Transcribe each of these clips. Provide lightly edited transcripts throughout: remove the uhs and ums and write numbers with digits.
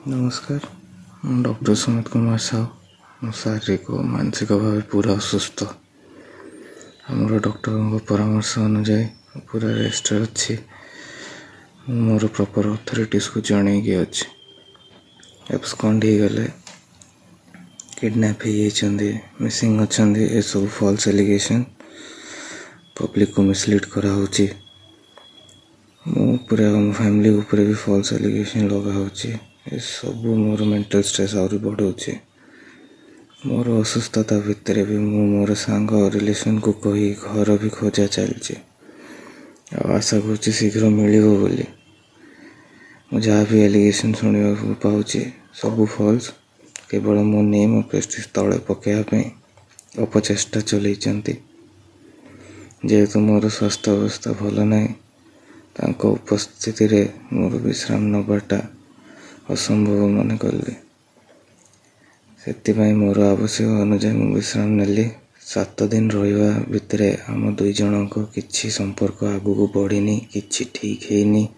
नमस्कार। डॉक्टर सुमित कुमार साहू शारीरिक और मानसिक भाव पूरा असुस्थ। आमर डॉक्टर परामर्श अनुजाई पूरा रेस्ट अच्छी। मोर प्रॉपर अथॉरिटीज को जनईकि अच्छी। एब्सकॉन्ड हो गले, किडनैप हो मिसिंग अच्छा, ये सब फॉल्स एलिगेशन पब्लिक को मिसलीड करा होची। मो फैमिली ऊपर भी फॉल्स एलिगेशन लगा होची। ये सब मोर मेंटल स्ट्रेस आहरी बढ़ाऊे। मोर असुस्थता भितर भी मोर सांग रिलेशन को कही घर भी खोजा चलती। आशा कर शीघ्र मिल बोली। जहाँ भी एलिगेशन शुणा पाऊँ सब फॉल्स। केवल मो नेम और प्रेस्टिज तले पकड़ापी अपचेष्टा चलती। जेहेतु मोर स्वास्थ्य अवस्था भल ना, उपस्थिति रे मोर विश्राम नबाटा असंभव मन कली। से मोर आवश्यक अनुजाई मु विश्राम नेली। 7 दिन रहा भितर आम दुई जन को किसी संपर्क आगू बढ़ीनी, किसी ठीक है।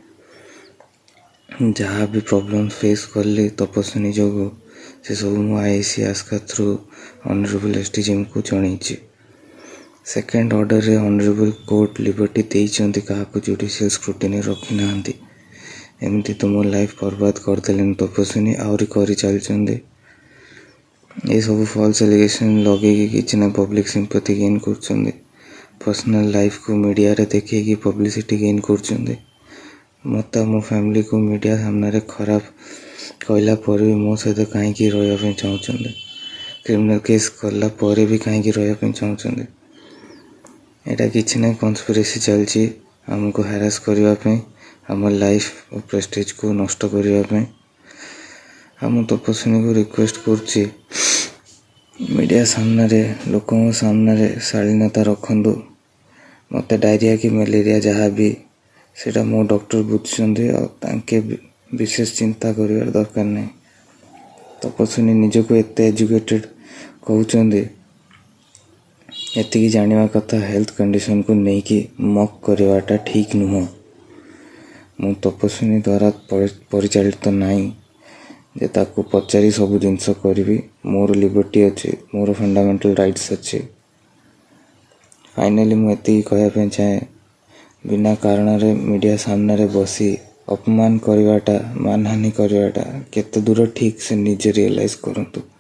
जहाँ भी प्रॉब्लम फेस कली तपस्विनी जो से सब मुझे IC Aska through honourable SDJM को जनईची। सेकेंड ऑर्डर रे ऑनरेबल कोर्ट लिबर्टी देइचंती, क्या जुडिशियल स्क्रूटिनी रखी ना। एमती तो मो लाइफ बर्बाद करदे तपस्विनी आहरी कर चलते। ये सब फॉल्स एलिगेशन लगे कि ना पब्लिक सिंपैथी गेन कर पर्सनल लाइफ को मीडिया रे देखी पब्लिसिटी गेन कर। मत मो फैमिली को मीडिया सामने खराब कहला पर भी मो सहित कहीं रही चाहते। क्रिमिनल केस कला पर भी कहीं रही चाहते। यहाँ कि ना कन्स्पिरेसी चलती आमको हैरास करने, आम लाइफ और प्रेस्टीज को नष्ट करने। आम तपस्विनी को रिक्वेस्ट करुच्ची मीडिया सामने लोक सामने शालीनता रखु। मत डायरिया कि मलेरिया जहाँ भी सेटा मो डॉक्टर बुझे विशेष चिंता कर दरकार नहीं। तपस्विनी निजको एत एजुकेटेड कहते एति जाना कथा हेल्थ कंडीशन को लेकिन मक करवाटा ठीक नुह। मु तपस्विनी द्वारा परिचालित नहीं जे ताकू पचारि सब जिनस करी। मोर लिबर्टी अच्छी, मोर फंडामेंटल राइट्स अच्छी। फाइनली मुझे कहवाई चाहे बिना कारण रे मीडिया सामने रे बसी अपमान करवाटा, मानहानि करवाटा केते दूर ठीक से निजे रियलाइज करंतु।